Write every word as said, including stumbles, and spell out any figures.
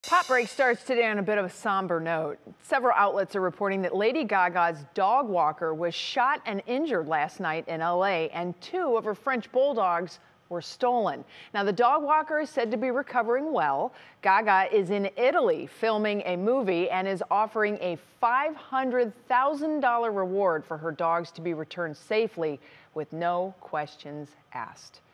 Pop break starts today on a bit of a somber note. Several outlets are reporting that Lady Gaga's dog walker was shot and injured last night in L A, and two of her French bulldogs were stolen. Now, the dog walker is said to be recovering well. Gaga is in Italy filming a movie and is offering a five hundred thousand dollar reward for her dogs to be returned safely with no questions asked.